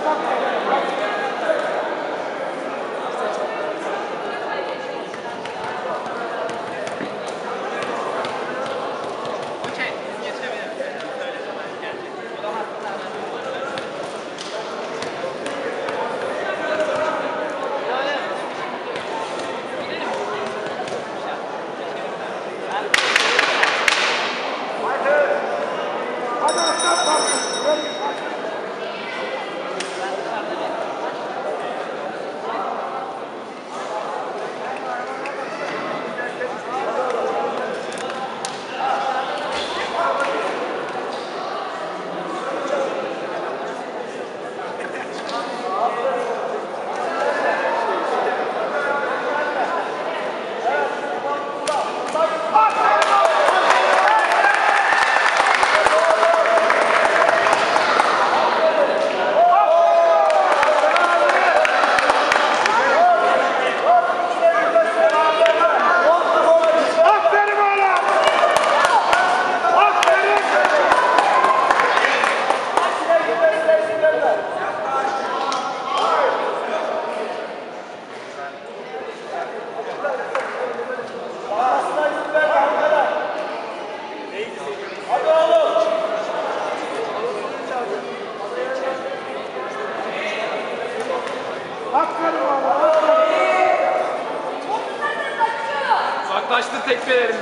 Uzaklaştır tekmelerini.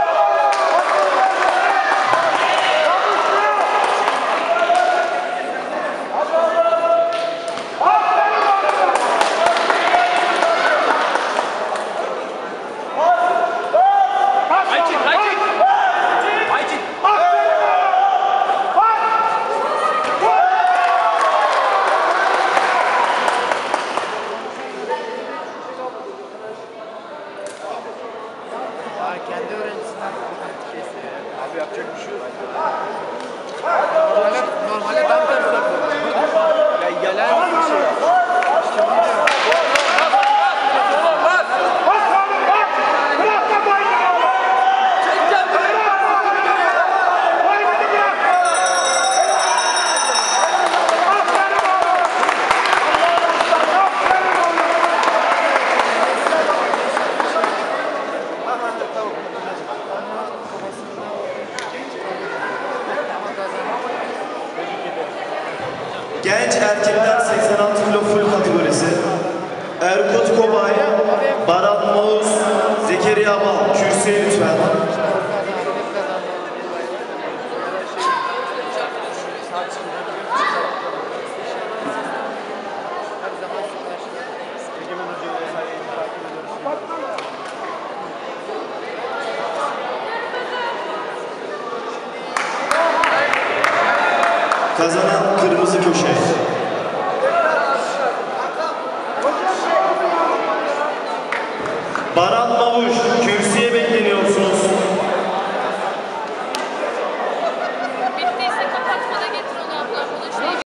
Kendi öğrencisinden kesiyor. Abi yapacak bir şey yok. Normalde tam tersi yapıyor. Ya yalan bir şey. Genç erkekler 86 kilo full kategorisi. Erkut Kobay, Baran Moğuz, Zekeriya Bal. Kürsüye lütfen. Kazanan kırmızı köşe.